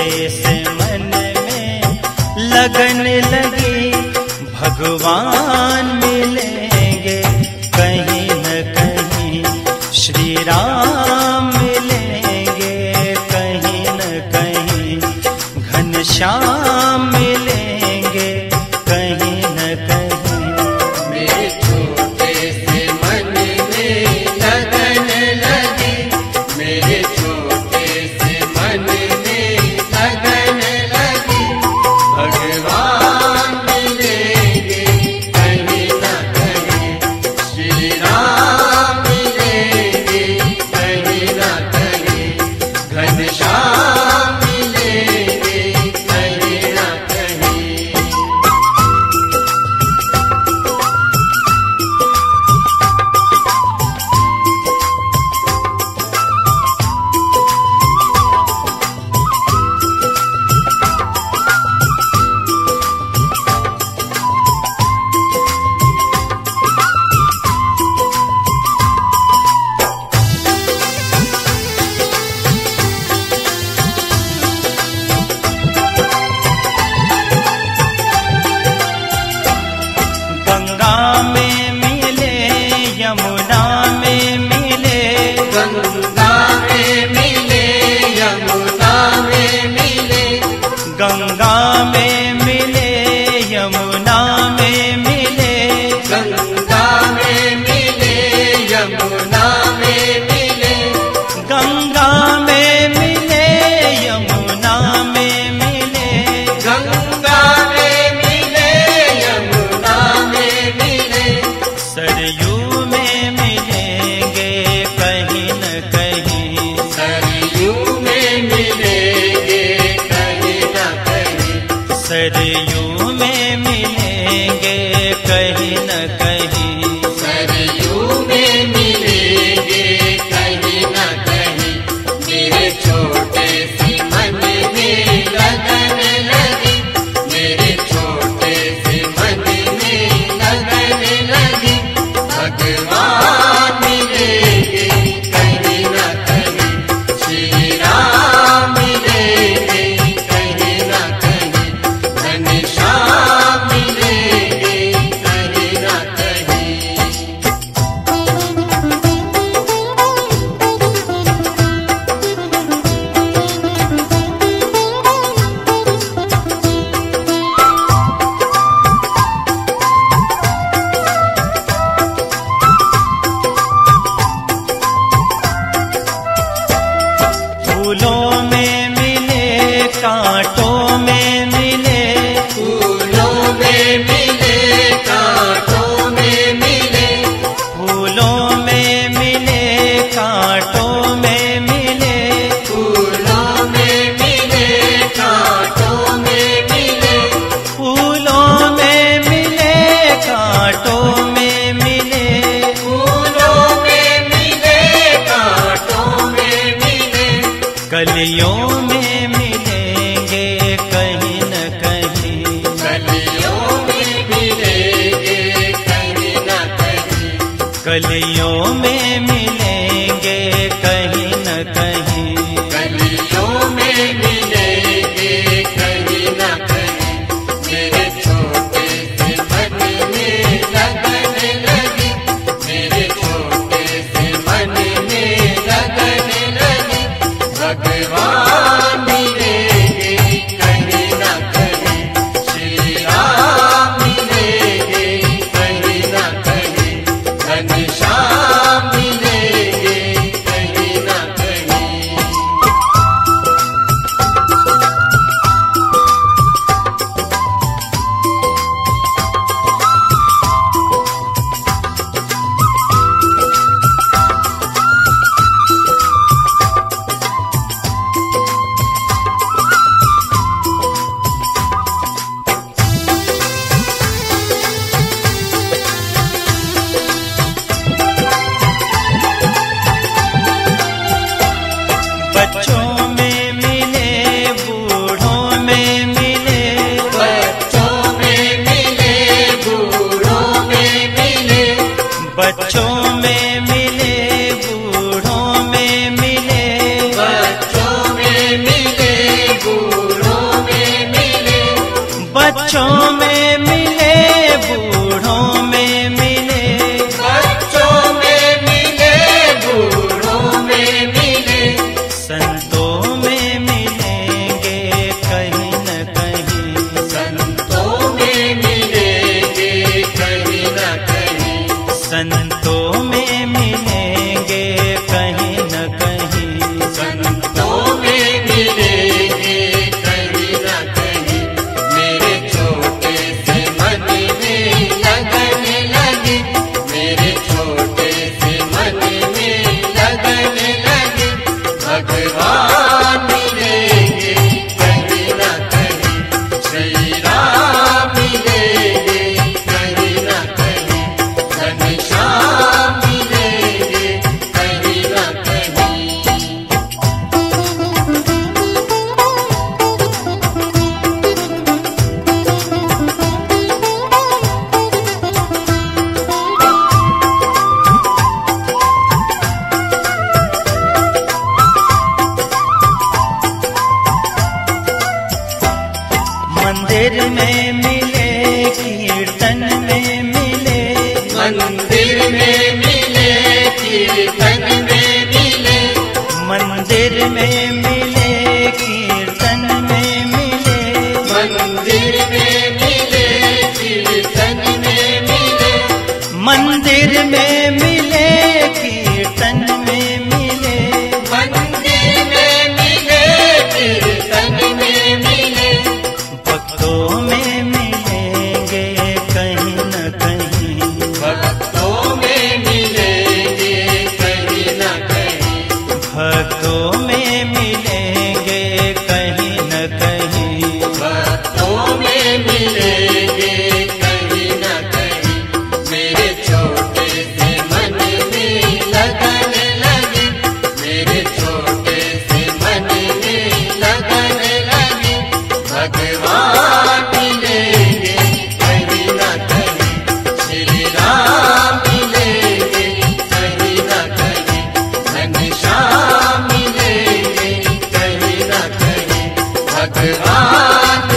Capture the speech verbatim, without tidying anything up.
से मन में लगन लगी, भगवान मिलेंगे कहीं न कहीं, श्री राम मिलेंगे कहीं न कहीं, घनश्याम मिलेंगे कहीं न कहीं। मेरे छोटे से मन में लगन लगी, मेरे छोटे से मन में लगन लगी, भगवान मिलेंगे कहीं न कहीं, श्री राम मिलेंगे कहीं न कहीं, घनश्याम मिलेंगे कहीं न कहीं। गंगा में मिले यमुना में मिले, गंगा में मिले यमुना में मिले, गंगा में मिले यमुना में मिले, गंगा में मिले यमुना में मिले, गंगा में मिले यमुना में मिले, गंगा में मिले यमुना में मिले, सरयू में मिलेंगे कहीं न कहीं, सरयू में मिलेंगे कहीं न कहीं, सरयू में मिलेंगे कहीं न कहीं। सरयू में मिलेंगे कहीं न कहीं, मेरे छोटे से मन में लगन लगी, मेरे छोटे से मन में लगन लगी, भगवान मिलेंगे कहीं न कहीं, श्री राम मिलेंगे कहीं न कहीं, घनश्याम मिलेंगे कहीं न कहीं। फूलों में मिले कांटों में मिले, फूलों में मिले कांटों में मिले, फूलों में मिले कांटों में मिले, फूलों में मिले कांटों में मिले, फूलों में मिले कांटों में मिले, फूलों में मिले कांटों में मिले, कलियों में मिलेंगे बच्चों में मिले बूढ़ों में मिले, बच्चों में मिले बूढ़ों में मिले, संतों में मिलेंगे कहीं न कहीं, संतों में मिलेंगे कहीं न कहीं, संतों में मिलेंगे कहीं न कहीं, संतों में मिलेंगे कहीं न कहीं। मेरे छोटे से मन में लगन लगे, मेरे छोटे से मन में लगन लगे, भगवान मिलेंगे कहीं न कहीं, श्री राम मिलेंगे कहीं न कहीं, घनश्याम मिलेंगे कहीं न कहीं। मंदिर में मिले कीर्तन में मिले, मंदिर में मिले कीर्तन में मिले, मंदिर में मिले कीर्तन में मिले, मंदिर में मिले कीर्तन में मिले, मंदिर में मिले कीर्तन में मिले, मंदिर में मिले कीर्तन में मिले, भक्तों में मिलेंगे कहीं न कहीं, भक्तों में मिलेंगे कहीं न कहीं, भक्तों में मिलेंगे कहीं न कहीं, भक्तों में मिलेंगे कहीं न कहीं। मेरे छोटे से मन में लगन लगे, मेरे छोटे से मन में लगन लगे, भगवान मिलेंगे कहीं न कहीं, श्री राम मिलेंगे कहीं न कहीं, घनश्याम मिलेंगे कहीं न कहीं, भगवान